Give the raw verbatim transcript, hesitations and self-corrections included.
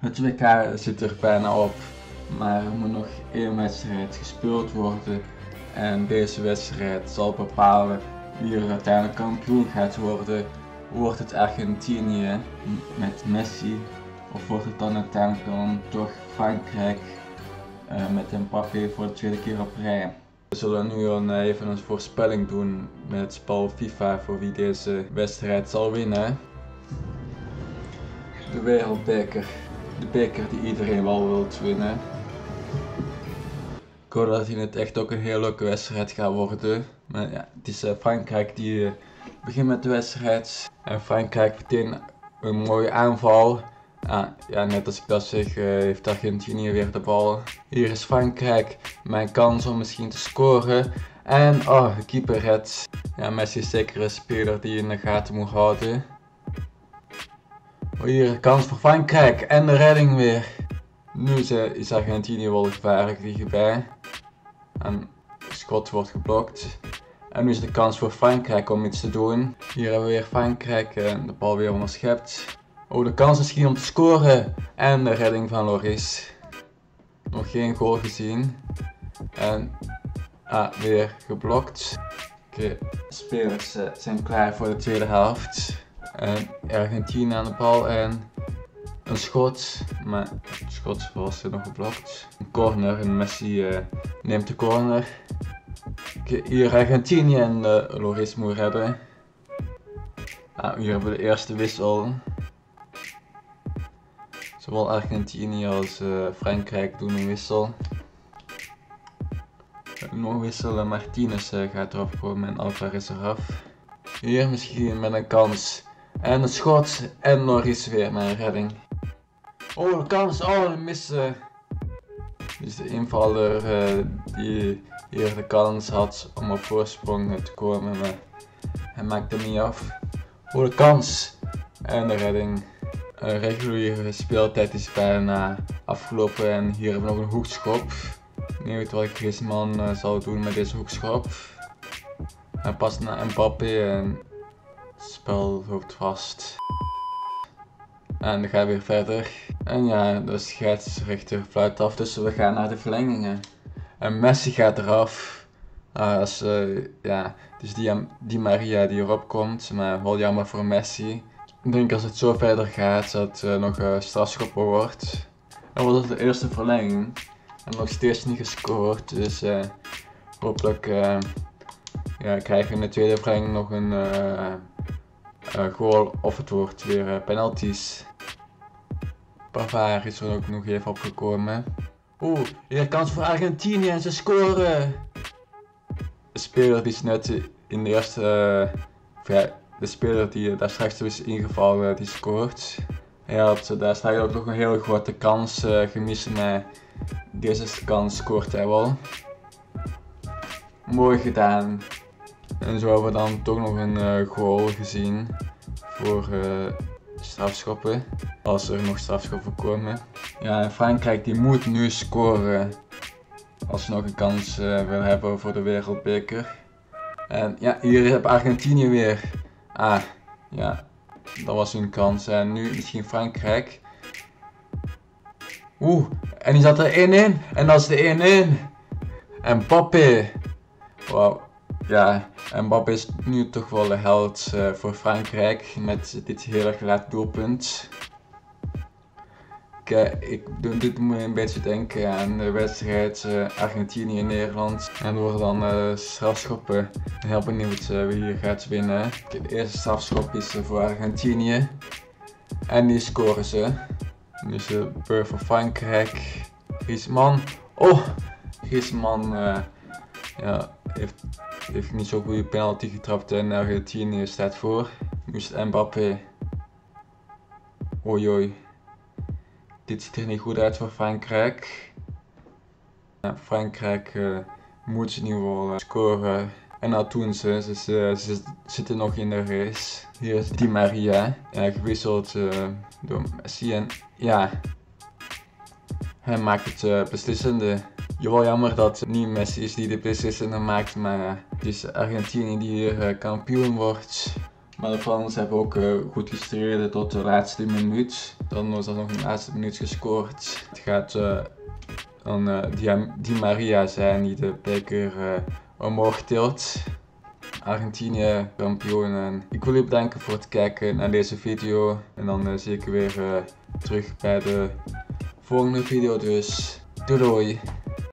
Het W K zit er bijna op, maar er moet nog één wedstrijd gespeeld worden en deze wedstrijd zal bepalen wie er uiteindelijk kampioen gaat worden. Wordt het Argentinië met Messi of wordt het dan uiteindelijk dan toch Frankrijk uh, met Mbappé voor de tweede keer op rij? We zullen nu een, even een voorspelling doen met het spel FIFA voor wie deze wedstrijd zal winnen. De wereldbeker. De beker die iedereen wel wil winnen. Ik hoop dat het echt ook een heel leuke wedstrijd gaat worden. Maar ja, het is uh, Frankrijk die uh, begint met de wedstrijd. En Frankrijk meteen een mooie aanval. Ah, ja, net als ik dat zeg, uh, heeft Argentinië weer de bal. Hier is Frankrijk, mijn kans om misschien te scoren. En oh, de keeper redt. Ja, Messi is zeker een speler die je in de gaten moet houden. Oh, hier een kans voor Frankrijk en de redding weer. Nu is Argentinië wel gevaarlijk dichterbij. En het schot wordt geblokt. En nu is de kans voor Frankrijk om iets te doen. Hier hebben we weer Frankrijk en de bal weer onderschept. Oh, de kans misschien om te scoren. En de redding van Lloris. Nog geen goal gezien. En ah, weer geblokt. Oké, okay. De spelers uh, zijn klaar voor de tweede helft. En Argentinië aan de bal en een schot, maar het schot was nog geblokt. Een corner en Messi uh, neemt de corner. Okay, hier Argentinië en uh, Lloris moet hebben. Ah, hier hebben we de eerste wissel. Zowel Argentinië als uh, Frankrijk doen een wissel. Nog wisselen, Martinez uh, gaat erop komen en Alvarez eraf. Hier misschien met een kans. En een schot en Lloris weer met een redding. Oh, de kans, oh, een missen. Dus de invaller uh, die hier de kans had om op voorsprong te komen, maar hij maakte hem niet af. Oh, de kans en de redding. Een reguliere speeltijd is bijna afgelopen en hier hebben we nog een hoekschop. Ik weet niet wat Griezmann uh, zal doen met deze hoekschop. Hij past naar Mbappé en het spel loopt vast. En dan gaan we weer verder. En ja, de scheidsrechter fluit af, dus we gaan naar de verlengingen. En Messi gaat eraf. Uh, als, uh, ja, dus die, die Maria die erop komt, maar wel jammer voor Messi. Ik denk als het zo verder gaat, dat het uh, nog uh, strafschoppen wordt. En wordt het de eerste verlenging. En nog steeds niet gescoord, dus uh, hopelijk uh, ja, krijgen we in de tweede verlenging nog een uh, uh, goal of het wordt weer uh, penalties. Pavard is er ook nog even opgekomen. Oeh, hier kans voor Argentinië en ze scoren! De speler die is net in de eerste, uh, ja, de speler die daar straks is ingevallen, die scoort. Hij had daar straks ook nog een hele grote kans uh, gemist, maar deze kans scoort hij wel. Mooi gedaan. En zo hebben we dan toch nog een uh, goal gezien voor uh, strafschoppen. Als er nog strafschoppen komen. Ja, Frankrijk die moet nu scoren. Als ze nog een kans uh, willen hebben voor de wereldbeker. En ja, hier heb Argentinië weer. Ah, ja, dat was hun kans. En nu misschien Frankrijk. Oeh, en die zat er één-één. En dat is de één-één. En Mbappé. Wauw. Ja, Mbappé is nu toch wel de held uh, voor Frankrijk met dit heel erg laat doelpunt. Kijk, ik doe dit me een beetje denken aan de wedstrijd uh, Argentinië-Nederland. En er worden dan uh, strafschoppen. Ik ben heel benieuwd uh, wie hier gaat winnen. Kijk, de eerste strafschop is uh, voor Argentinië. En die scoren ze. Nu is de beurt voor Frankrijk. Griezmann. Oh, Griezmann uh, ja, heeft, heeft niet zo'n goede penalty getrapt en Argentinië staat voor. Nu is het Mbappé. Oei oei. Dit ziet er niet goed uit voor Frankrijk. Ja, Frankrijk uh, moet nu wel uh, scoren. En dat doen ze. Ze, ze, ze zitten nog in de race. Hier is Di Maria. Ja, gewisseld uh, door Messi. En ja, hij maakt het uh, beslissende. Wel jammer dat het niet Messi is die de beslissende maakt. Maar uh, het is Argentinië die hier uh, kampioen wordt. Maar de Frans hebben ook uh, goed gestreden tot de laatste minuut. Dan was er nog een laatste minuut gescoord. Het gaat uh, dan uh, Di, Di Maria zijn die de beker uh, omhoog tilt. Argentinië kampioen. En ik wil je bedanken voor het kijken naar deze video. En dan uh, zie ik je weer uh, terug bij de volgende video. Dus doei doei!